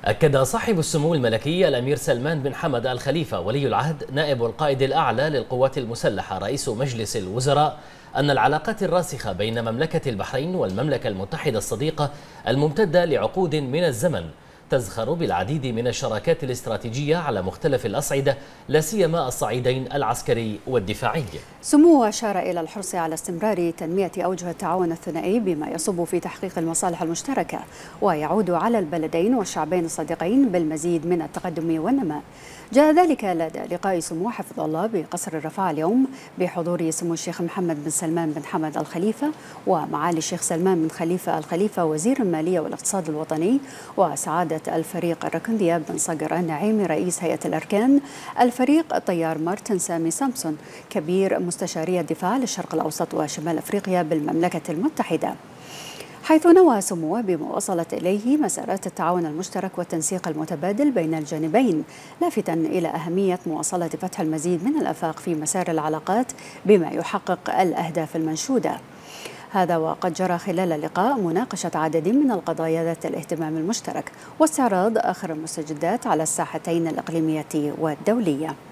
أكد صاحب السمو الملكي الأمير سلمان بن حمد آل خليفة ولي العهد نائب القائد الأعلى للقوات المسلحة رئيس مجلس الوزراء أن العلاقات الراسخة بين مملكة البحرين والمملكة المتحدة الصديقة الممتدة لعقود من الزمن تزخر بالعديد من الشراكات الاستراتيجية على مختلف الأصعدة، لا سيما الصعيدين العسكري والدفاعي. سموه أشار إلى الحرص على استمرار تنمية أوجه التعاون الثنائي بما يصب في تحقيق المصالح المشتركة ويعود على البلدين والشعبين الصديقين بالمزيد من التقدم والنماء. جاء ذلك لدى لقاء سمو حفظ الله بقصر الرفاع اليوم بحضور سمو الشيخ محمد بن سلمان بن حمد آل خليفة ومعالي الشيخ سلمان بن خليفة آل خليفة وزير المالية والاقتصاد الوطني، وسعادة الفريق الركن دياب بن صقر النعيمي رئيس هيئة الأركان، الفريق الطيار مارتن سامي سامسون كبير مستشاري الدفاع للشرق الأوسط وشمال أفريقيا بالمملكة المتحدة، حيث نوى سموه بما وصلت إليه مسارات التعاون المشترك والتنسيق المتبادل بين الجانبين، لافتا إلى أهمية مواصلة فتح المزيد من الآفاق في مسار العلاقات بما يحقق الأهداف المنشودة. هذا وقد جرى خلال اللقاء مناقشة عدد من القضايا ذات الاهتمام المشترك واستعراض آخر المستجدات على الساحتين الإقليمية والدولية.